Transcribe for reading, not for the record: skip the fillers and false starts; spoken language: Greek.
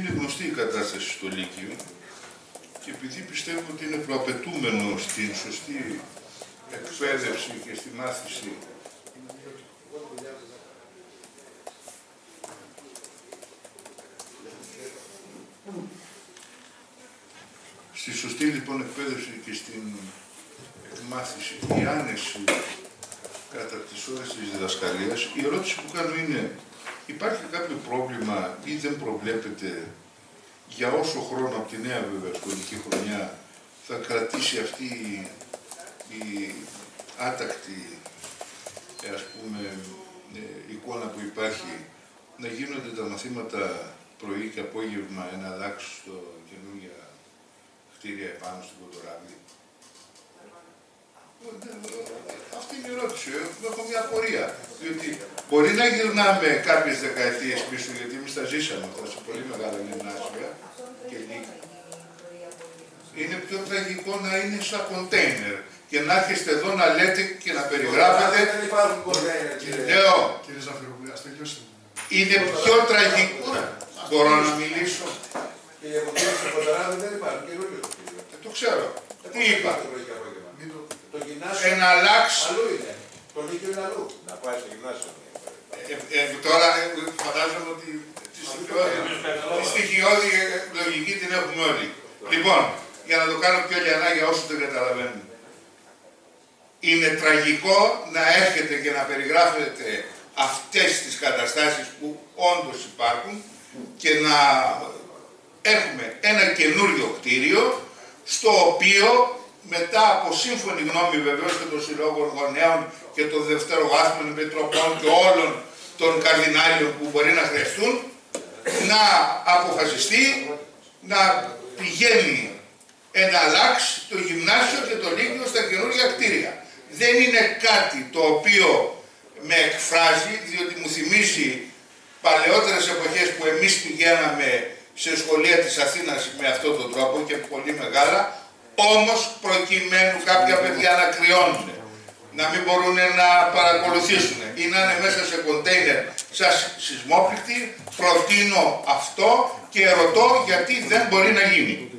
είναι γνωστή η κατάσταση στο Λύκειο και επειδή πιστεύω ότι είναι προαπαιτούμενο στην σωστή εκπαίδευση και στη μάθηση λοιπόν εκπαίδευση και στην εκμάθηση η άνεση κατά τις ώρες της διδασκαλίας, η ερώτηση που κάνω είναι: υπάρχει κάποιο πρόβλημα ή δεν προβλέπετε για όσο χρόνο από τη νέα βέβαια σχολική χρονιά θα κρατήσει αυτή η άτακτη ας πούμε εικόνα που υπάρχει, να γίνονται τα μαθήματα πρωί και απόγευμα ένα αλλάξουν στο καινούργια κτίρια επάνω στην Κοντοράβη? Αυτή είναι η ερώτηση. Έχω μια απορία. Διότι μπορεί να γυρνάμε κάποιες δεκαετίες πίσω, γιατί εμείς τα ζήσαμε αυτά σε πολύ μεγάλα γυμνάσια και λύκεια. Είναι πιο τραγικό να είναι στα κοντέινερ και να έρχεστε εδώ να λέτε και να περιγράφετε. Δεν υπάρχουν κοντέινερ, κύριε Ζαφυροπούλου, ας τελειώσετε. Είναι πιο τραγικό. Μπορώ να μιλήσω? Και οι αποδείξεις στο Κοντοράβη δεν υπάρχουν. Το ξέρω. Τι είπα? Το γυμνάσιο ένα λάξ. Αλλού είναι. Το Λύκειο είναι αλλού. Να πάει στο γυμνάσιο. Τώρα φαντάζομαι ότι τη στοιχειώδη λογική την έχουμε όλοι. Λοιπόν, για να το κάνω πιο λιανά για όσους δεν καταλαβαίνουν. Είναι τραγικό να έρχεται και να περιγράφετε αυτές τις καταστάσεις που όντως υπάρχουν και να έχουμε ένα καινούριο κτίριο στο οποίο μετά από σύμφωνη γνώμη βεβαίως και των συλλόγων γονέων και των δευτεροβάθμιων επιτροπών και όλων των καρδινάλιων που μπορεί να χρειαστούν, να αποφασιστεί να πηγαίνει ένα λάξ το γυμνάσιο και το λύκειο στα καινούργια κτίρια. Δεν είναι κάτι το οποίο με εκφράζει, διότι μου θυμίζει παλαιότερες εποχές που εμείς πηγαίναμε σε σχολεία της Αθήνας με αυτόν τον τρόπο και πολύ μεγάλα, όμως προκειμένου κάποια παιδιά να κρυώνουν, να μην μπορούν να παρακολουθήσουν ή να είναι μέσα σε κοντέινερ σαν σεισμόπληκτη, προτείνω αυτό και ρωτώ γιατί δεν μπορεί να γίνει.